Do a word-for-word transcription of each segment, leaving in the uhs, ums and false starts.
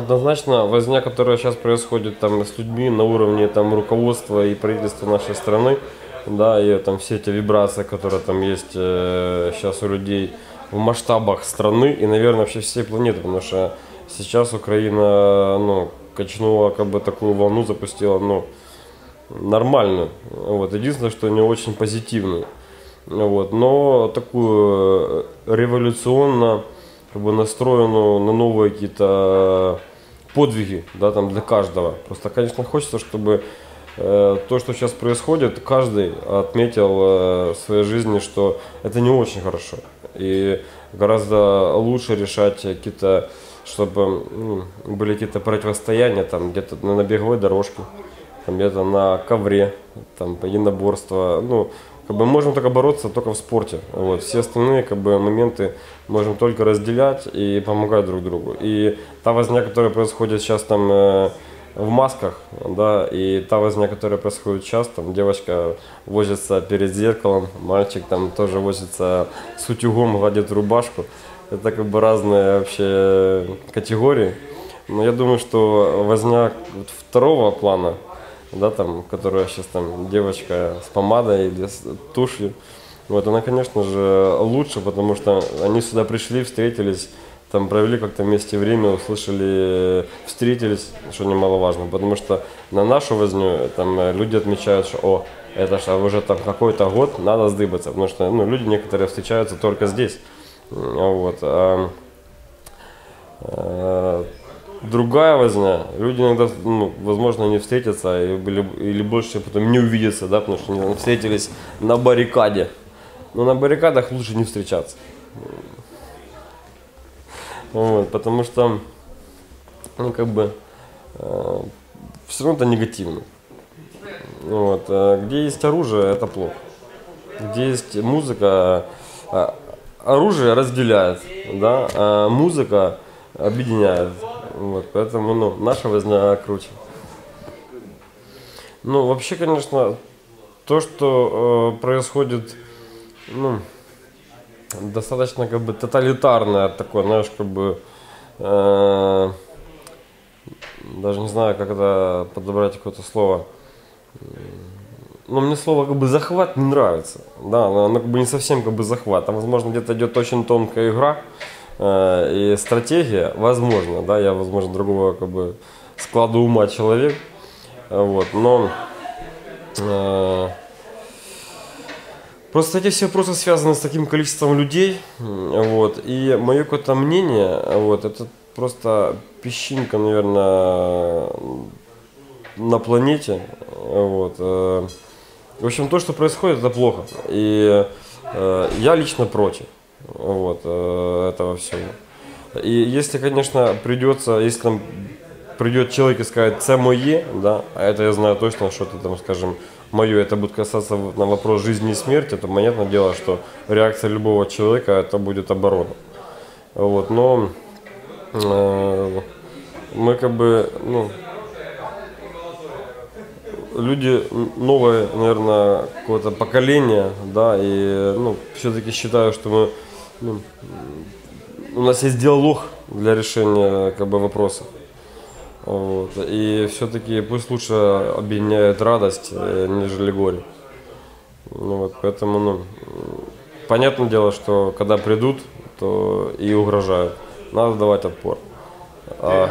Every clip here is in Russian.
Однозначно, возня, которая сейчас происходит там с людьми на уровне там руководства и правительства нашей страны, да, и там все эти вибрации, которые там есть э, сейчас у людей в масштабах страны и, наверное, вообще всей планеты, потому что сейчас Украина, ну, качнула, как бы такую волну запустила, ну, нормальную. Вот. Единственное, что не очень позитивную. Вот. Но такую революционно как бы настроенную на новые какие-то подвиги, да, там для каждого. Просто, конечно, хочется, чтобы э, то, что сейчас происходит, каждый отметил э, в своей жизни, что это не очень хорошо. И гораздо лучше решать какие-то, чтобы ну, были какие-то противостояния там где-то на беговой дорожке, там где-то на ковре, там единоборство. Ну, как бы можем только бороться только в спорте. Вот. Все остальные как бы моменты можем только разделять и помогать друг другу. И та возня, которая происходит сейчас там э, в масках, да, и та возня, которая происходит сейчас, там девочка возится перед зеркалом, мальчик там тоже возится с утюгом, гладит рубашку. Это как бы разные вообще категории. Но я думаю, что возня второго плана, да, там, которая сейчас там девочка с помадой или с тушью, вот, она, конечно же, лучше, потому что они сюда пришли, встретились, там, провели как-то вместе время, услышали, встретились, что немаловажно, потому что на нашу возню там люди отмечают, что, о, это же уже там какой-то год, надо сдыбаться, потому что, ну, люди некоторые встречаются только здесь, вот, а, а, другая возня, люди иногда, ну, возможно, не встретятся или, или больше потом не увидятся, да, потому что они встретились на баррикаде. Но на баррикадах лучше не встречаться. Вот, потому что, ну, как бы, э, все равно это негативно. Вот, э, где есть оружие, это плохо. Где есть музыка, э, оружие разделяет, да, а музыка объединяет. Вот, поэтому, ну, наша возня круче. Ну, вообще, конечно, то, что э, происходит, ну, достаточно, как бы, тоталитарное такое, знаешь, как бы, э, даже не знаю, как это подобрать какое-то слово. Но мне слово, как бы, захват не нравится, да, оно, оно как бы не совсем, как бы, захват, там, возможно, где-то идет очень тонкая игра, и стратегия, возможно, да, я, возможно, другого как бы склада ума человек, вот, но э, просто эти все вопросы связаны с таким количеством людей, вот, и мое какое-то мнение, вот, это просто песчинка, наверное, на планете, вот, э, в общем, то, что происходит, это плохо, и э, я лично против. Вот, э, этого всего. И если, конечно, придется, если там придет человек и скажет «це моє», да, а это я знаю точно, что это там, скажем, мое, это будет касаться на вопрос жизни и смерти, то понятное дело, что реакция любого человека это будет оборона. Вот, но э, мы как бы, ну, люди новое, наверное, какое-то поколение, да, и, ну, все-таки считаю, что мы, ну, у нас есть диалог для решения, как бы, вопросов. Вот. И все-таки пусть лучше объединяет радость, нежели горе. Ну, вот, поэтому, ну, понятное дело, что когда придут, то и угрожают. Надо давать отпор. А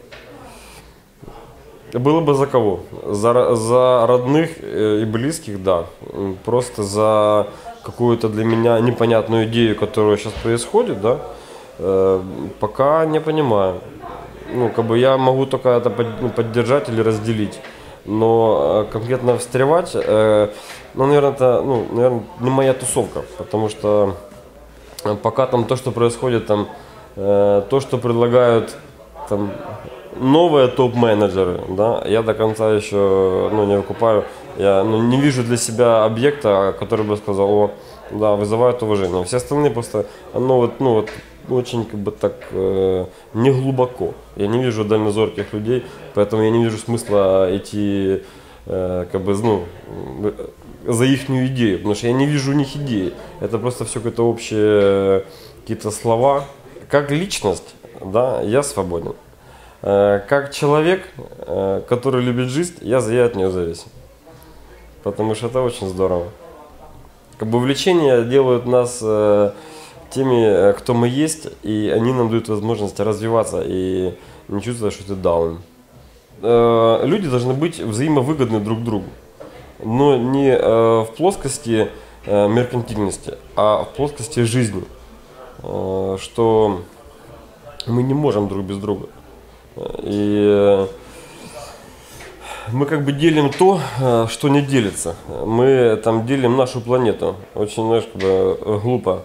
было бы за кого? За, за родных и близких, да. Просто за какую-то для меня непонятную идею, которая сейчас происходит, да, э, пока не понимаю. Ну, как бы я могу только это под, ну, поддержать или разделить, но э, конкретно встревать, э, ну, наверное, это, ну, наверное, не моя тусовка, потому что пока там то, что происходит, там, э, то, что предлагают там новые топ-менеджеры, да, я до конца еще, ну, не выкупаю, я, ну, не вижу для себя объекта, который бы сказал, о, да, вызывает уважение. Все остальные просто, ну, вот, ну, вот, очень, как бы, так, э, не глубоко. Я не вижу дальнозорких людей, поэтому я не вижу смысла идти, э, как бы, ну, за ихнюю идею, потому что я не вижу у них идеи. Это просто все какое-то общее, какие-то слова. Как личность, да, я свободен. Э, как человек, э, который любит жизнь, я, я от нее зависим. Потому что это очень здорово. Как бы увлечения делают нас э, теми, кто мы есть, и они нам дают возможность развиваться и не чувствовать, что ты даун. Э, люди должны быть взаимовыгодны друг другу, но не э, в плоскости э, меркантильности, а в плоскости жизни, э, что мы не можем друг без друга. И мы как бы делим то, что не делится. Мы там делим нашу планету. Очень, знаешь, как бы глупо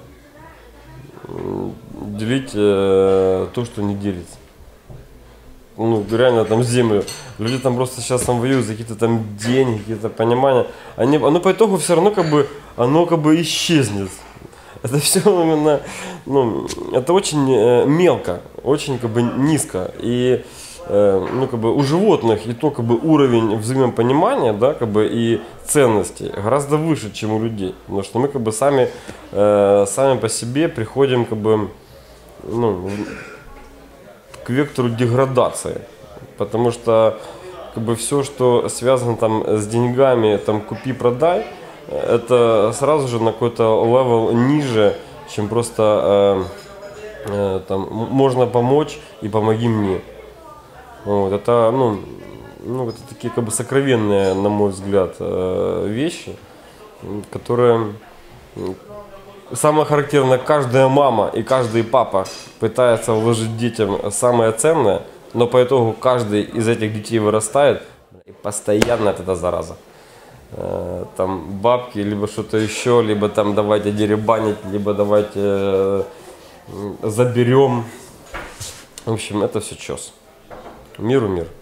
делить э, то, что не делится. Ну, реально там землю. Люди там просто сейчас там воюют за какие-то там деньги, какие-то понимания. Они, оно по итогу все равно как бы, оно как бы исчезнет. Это все именно, ну, это очень э, мелко, очень как бы низко. И э, ну, как бы у животных и то как бы уровень взаимопонимания, да, как бы и ценностей гораздо выше, чем у людей. Потому что мы как бы сами, э, сами по себе приходим как бы, ну, к вектору деградации. Потому что как бы все, что связано там с деньгами, там купи-продай, это сразу же на какой-то левел ниже, чем просто э, э, там можно помочь и помоги мне. Вот, это, ну, ну, это такие как бы сокровенные, на мой взгляд, э, вещи, которые самое характерное, каждая мама и каждый папа пытается вложить детям самое ценное, но по итогу каждый из этих детей вырастает и постоянно от этой зараза. Там бабки, либо что-то еще, либо там давайте деребанить, либо давайте э, заберем. В общем, это все чес. Миру мир.